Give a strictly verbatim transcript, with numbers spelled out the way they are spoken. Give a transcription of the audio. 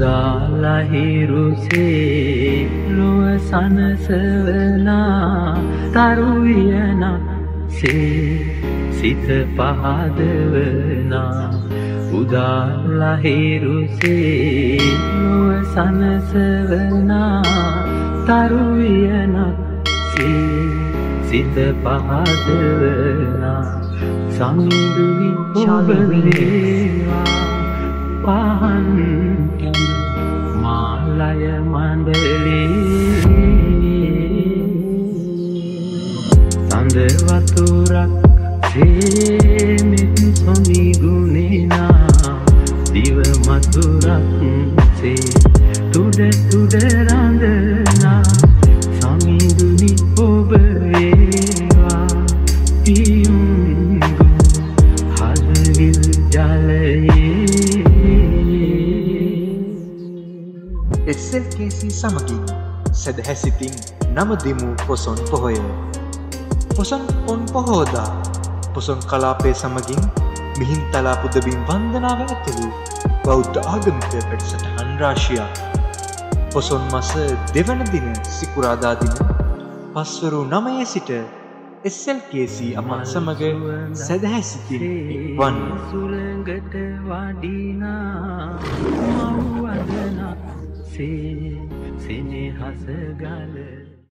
උදාලහිරුසේ ලොව සනසවනා තරුවියනක් සේ සිත පහදවනා උදාලහිරුසේ ලොව සනසවනා තරුවියනක් සේ සිත පහදවනා සමිඳුනි ඔබ වේවා පහන් මාලය මණ්ඩලේ සඳ වතුරක් සේමෙත් සොමි ගුණේනා දිව මතුරක් සේ තුඩ තුඩ රඳනා සමිඳුනි ඔබ වේවා පියුම් හදවිල් ජලයේ එස් එල් කේ සී සමගින් සදහැසිතින් නමදිමු පොසොන් පොහොය. පොසොන් පොන් පොහෝදා පොසොන් කලාපය සමගින් මිහින්තලා පුදබිම් වන්දනාව ඇතුළු බෞද්ධ ආගමික වැඩසටහන් රාශියක්. පොසොන් මස දෙවන දින සිකුරාදා දින පස්වරු නවය සිට එස් එල් කේ සී අමත් සමග සදහැසිතින් වන් සුළඟට වඩිනා මව්වදනක් සේ සෙනෙහස ගල